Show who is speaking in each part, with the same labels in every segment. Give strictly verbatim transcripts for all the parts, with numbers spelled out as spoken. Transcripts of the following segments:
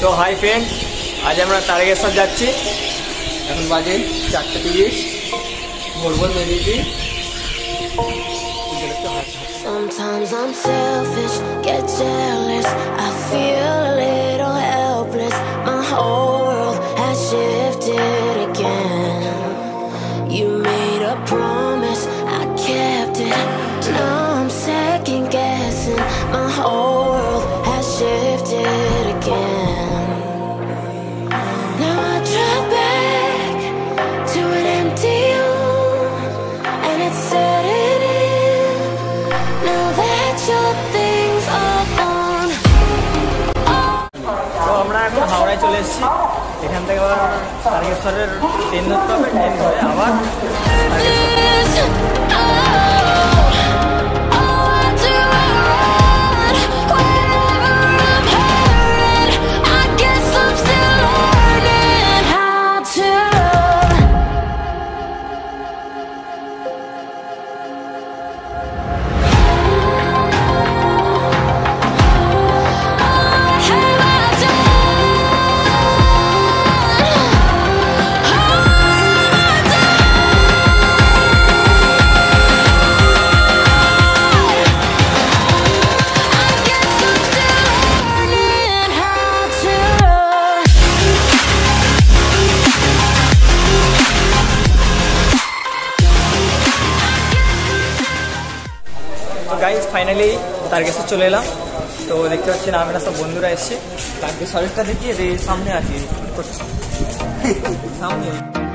Speaker 1: तो high friend, आज আমরা তারকেশ্বর যাচ্ছি। এখন বাজে চারটে তিরিশ। ভোর ভোর বেরিয়েছি।
Speaker 2: Sometimes I'm selfish, get jealous. I feel a little helpless. My whole world has shifted again. You made a promise, I kept it. Now I'm second guessing. My whole world has shifted again. Now I drive back to an empty room, and it's setting in. Now that your things are gone.
Speaker 1: তো আমরা এখন হাওড়ায় চলে এসেছি। এখান থেকে আবার তারকেশ্বরের train ধরতে হবে, ট্রেন ধরে আবার গাইস ফাইনালি তারকেশ্বর চলে এলাম। তো দেখতে পাচ্ছি না, আমরা সব বন্ধুরা এসেছি। তারকেশ্বরটা দেখি সামনে আছি সামনে।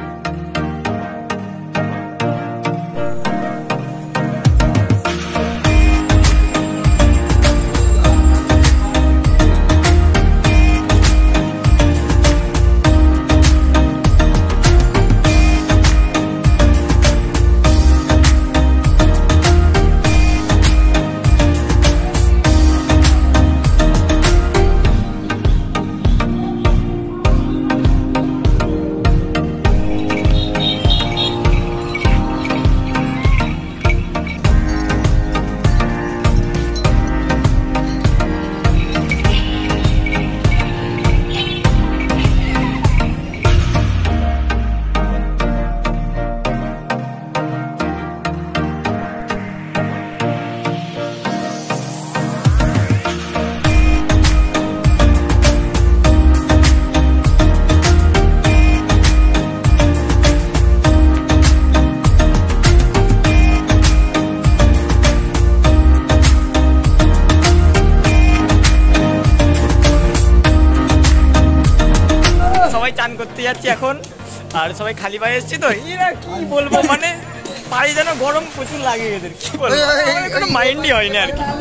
Speaker 1: চান করতে যাচ্ছি এখন, আর সবাই খালি পায়ে এসছি। তো এরা কি বলবো, মানে পায়ে যেন গরম প্রচুর লাগে এদের, কি বলবো, কোনো মাইন্ডই হয়নি আর কি।